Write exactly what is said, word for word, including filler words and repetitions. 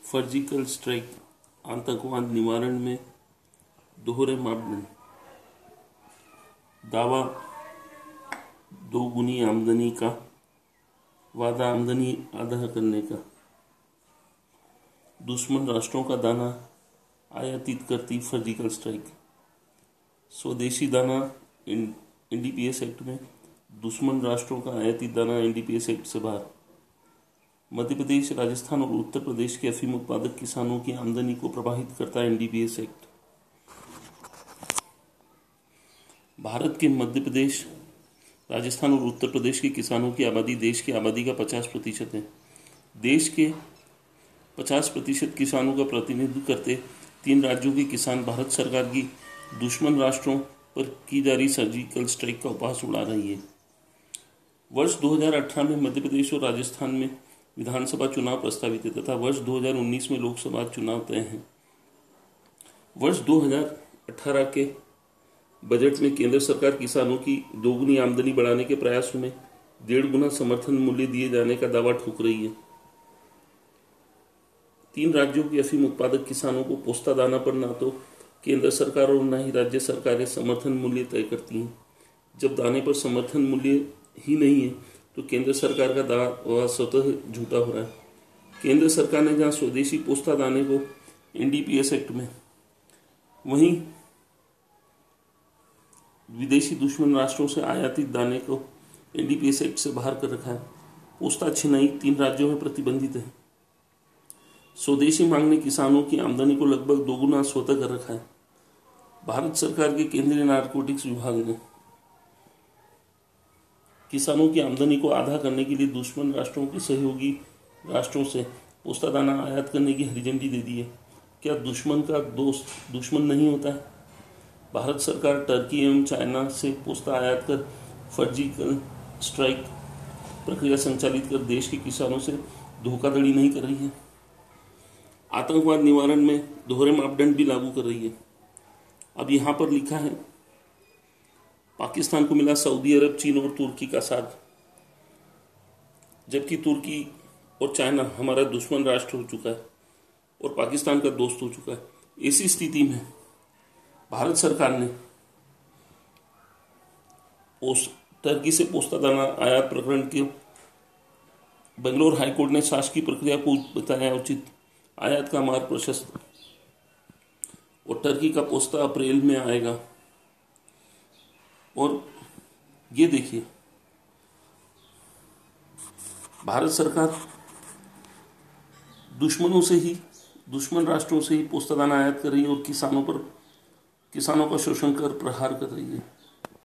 Surgical strike, आतंकवाद निवारण में दोहरे मापदंड, दावा दोगुनी आमदनी का, वादा आमदनी आधा करने का, दुश्मन राष्ट्रों का दाना आयातित करती सर्जिकल स्ट्राइक, स्वदेशी दाना एनडीपीएस एक्ट में, दुश्मन राष्ट्रों का आयातित दाना एनडीपीएस एक्ट से बाहर, मध्य प्रदेश, राजस्थान और उत्तर प्रदेश के अफीम उत्पादक किसानों की आमदनी को प्रभावित करता है एनडीपीएस एक्ट। भारत के मध्य प्रदेश, राजस्थान और उत्तर प्रदेश के किसानों की आबादी देश की आबादी का पचास प्रतिशत है। देश के पचास प्रतिशत किसानों का प्रतिनिधित्व करते तीन राज्यों के किसान भारत सरकार की दुश्मन राष्ट्रों पर की जा रही सर्जिकल स्ट्राइक का उपहास उड़ा रही है। वर्ष दो हज़ार अठारह में मध्य प्रदेश और राजस्थान में विधानसभा चुनाव प्रस्तावित है तथा वर्ष दो हज़ार उन्नीस में लोकसभा चुनाव तय हैं। वर्ष दो हज़ार अठारह के बजट में केंद्र सरकार किसानों की दोगुनी आमदनी बढ़ाने के प्रयासों में डेढ़ गुना समर्थन मूल्य दिए जाने का दावा ठोक रही है। तीन राज्यों के अफीम उत्पादक किसानों को पोस्ता दाना पर न तो केंद्र सरकार और न ही राज्य सरकारें समर्थन मूल्य तय करती हैं। जब दाने पर समर्थन मूल्य ही नहीं है तो केंद्र सरकार का दावा स्वतः झूठा हो रहा है। केंद्र सरकार ने जहां स्वदेशी पोस्ता दाने को एनडीपीएस एक्ट में, वहीं विदेशी दुश्मन राष्ट्रों से आयातित दाने को एनडीपीएस एक्ट से बाहर कर रखा है। पोस्ता छिनाई तीन राज्यों में प्रतिबंधित है। स्वदेशी मांग ने किसानों की आमदनी को लगभग दोगुना स्वतः कर रखा है। भारत सरकार के केंद्रीय नारकोटिक्स विभाग ने किसानों की आमदनी को आधा करने के लिए दुश्मन राष्ट्रों के सहयोगी राष्ट्रों से पोस्ता दाना आयात करने की हरी झंडी दे दी है। क्या दुश्मन का दोस्त दुश्मन नहीं होता है? भारत सरकार टर्की एवं चाइना से पोस्ता आयात कर सर्जिकल स्ट्राइक प्रक्रिया संचालित कर देश के किसानों से धोखाधड़ी नहीं कर रही है। आतंकवाद निवारण में दोहरे मापदंड भी लागू कर रही है। अब यहाँ पर लिखा है, पाकिस्तान को मिला सऊदी अरब, चीन और तुर्की का साथ, जबकि तुर्की और चाइना हमारा दुश्मन राष्ट्र हो चुका है और पाकिस्तान का दोस्त हो चुका है। ऐसी स्थिति में भारत सरकार ने टर्की से पोस्ता दाना आयात प्रकरण के बेंगलोर हाईकोर्ट ने शासकीय प्रक्रिया को बताया उचित, आयात का मार्ग प्रशस्त और टर्की का पोस्ता अप्रैल में आएगा। और ये देखिए, भारत सरकार दुश्मनों से ही दुश्मन राष्ट्रों से ही पोस्ता दाना आयात कर रही है और किसानों पर किसानों का शोषण कर प्रहार कर रही है।